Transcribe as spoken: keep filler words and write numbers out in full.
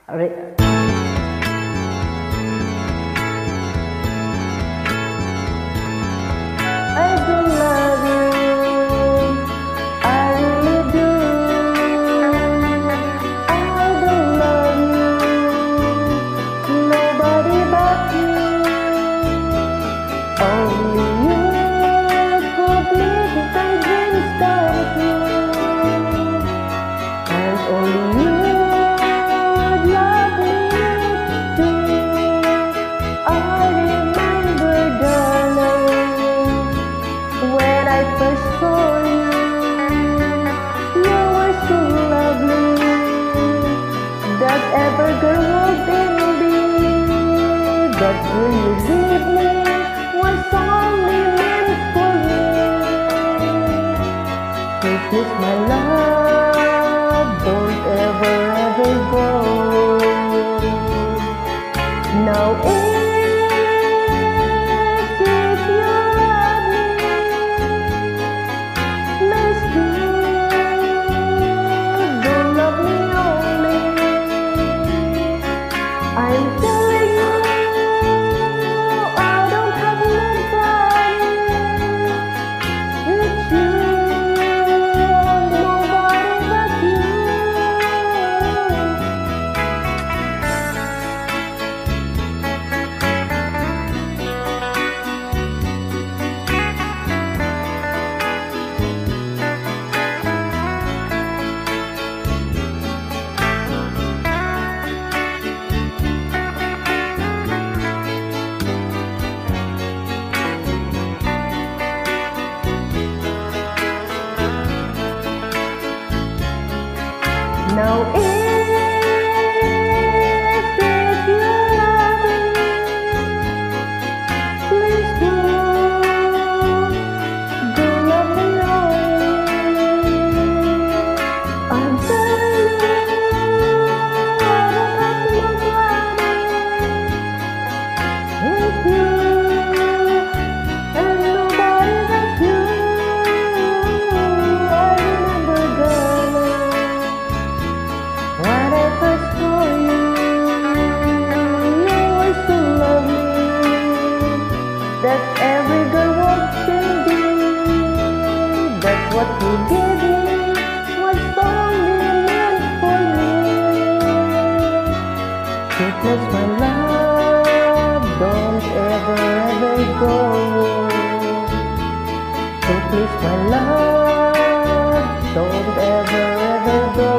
Re- I do love you, I really do. I do love you, nobody but you. Only you could make my dreams come true, and only you would love me too. I remember, darling, when I first saw you, you were so lovely that every girl would envy. That when you gave me was only meant for me. So please, my love, don't ever, ever go. Now if if you love me, please do, don't love me only. I'm telling you, I don't have nobody. It's you and nobody but you. Now if, if you love me, please do, do love me only. I'm telling you, I don't have nobody. It's you and nobody but you. I remember, darling, when I first saw you, you were so lovely that every girl watching me. That's what you gave me was only meant for me. So please, my love, don't ever, ever go. So please, my love, don't ever, ever go.